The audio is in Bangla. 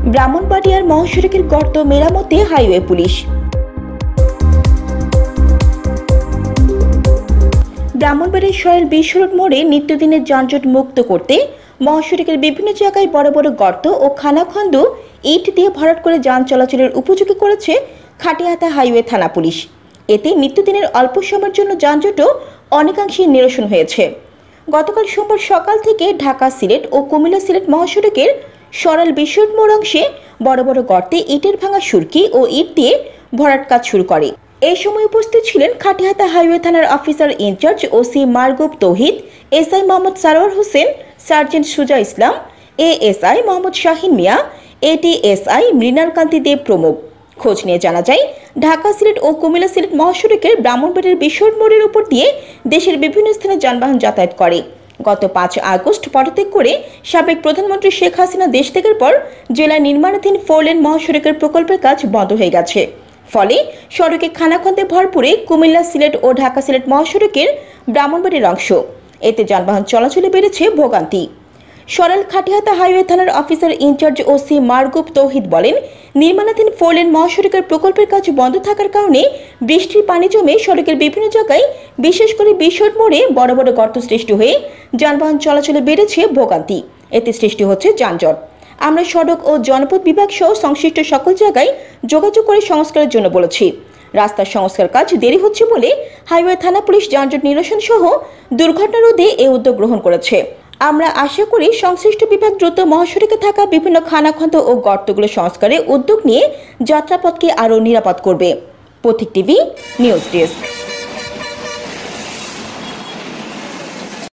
ব্রাহ্মণবাড়িয়ার মহাসড়কের গর্ত মেরামতে হাইওয়ে পুলিশ। ব্রাহ্মণবাড়িয়ার সরাইল বিশ্ব রোড মোড়ে নিত্যদিনের যানজট মুক্ত করতে মহাসড়কের বিভিন্ন জায়গায় বড় বড় গর্ত ও খানাখন্দ ইট দিয়ে ভরাট করে যান চলাচলের উপযোগী করেছে খাটিয়াতা হাইওয়ে থানা পুলিশ। এতে নিত্যদিনের অল্প সময়ের জন্য যানজটও অনেকাংশে নিরসন হয়েছে। গতকাল সোমবার সকাল থেকে ঢাকা সিলেট ও কুমিল্লা সিলেট মহাসড়কের সরাইল বিশ্ব রোড মোড় অংশে বড় বড় গর্তে ইটের ভাঙা সুরকি ও ইট দিয়ে ভরাট কাজ শুরু করে। এই সময় উপস্থিত ছিলেন খাটিয়াতা হাইওয়ে থানার officer in charge OC Margub Tauhid, SI Mohammad Sarwar Hossain, sergeant Suja Islam, ASI Mohammad Shahin Mia, ATSI Mrinal Kanti Deb প্রমুখ। খোঁজ নিয়ে জানা যায়, ঢাকা সিলেট ও কুমিল্লা সিলেট মহাসড়কের ব্রাহ্মণবাড়িয়ার বিশ্ব রোড মোড়ের উপর দিয়ে দেশের বিভিন্ন স্থানে যানবাহন যাতায়াত করে। গত 5 আগস্ট পদত্যাগ করে সাবেক প্রধানমন্ত্রী শেখ হাসিনা দেশ ত্যাগের পর জেলায় নির্মাণাধীন 4 লেন মহাসড়কের প্রকল্পের কাজ বন্ধ হয়ে গেছে। ফলে সড়কে খানাখন্দে ভরপুরে কুমিল্লা সিলেট ও ঢাকা সিলেট মহাসড়কের ব্রাহ্মণবাড়িয়ার অংশ। এতে যানবাহন চলাচলে বেড়েছে ভোগান্তি। সরাইল খাটিয়াতা হাইওয়ে থানার officer in charge OC Margub Tauhid বলেন, নির্মাণাধীন 4 লেন মহাসড়কের প্রকল্পের কাজ বন্ধ থাকার কারণে বৃষ্টির পানি জমে সড়কের বিভিন্ন জায়গায় বিশেষ করে বিশ্ব রোড মোড়ে বড় বড় গর্ত সৃষ্টি হয়ে যানবাহন চলাচলে বেড়েছে ভোগান্তি। এতে সৃষ্টি হচ্ছে যানজট। আমরা সড়ক ও জনপথ বিভাগ সহ সংশ্লিষ্ট সকল জায়গায় যোগাযোগ করে সংস্কারের জন্য বলেছি। রাস্তার সংস্কার কাজ দেরি হচ্ছে বলে হাইওয়ে থানা পুলিশ যানজট নিরসন সহ দুর্ঘটনা রোধে এই উদ্যোগ গ্রহণ করেছে। আমরা আশা করি সংশ্লিষ্ট বিভাগ দ্রুত মহাসড়কে থাকা বিভিন্ন খানাখন্দ ও গর্তগুলো সংস্কারে উদ্যোগ নিয়ে যাত্রাপথকে আরও নিরাপদ করবে। পথিক টিভি নিউজ ডেস্ক।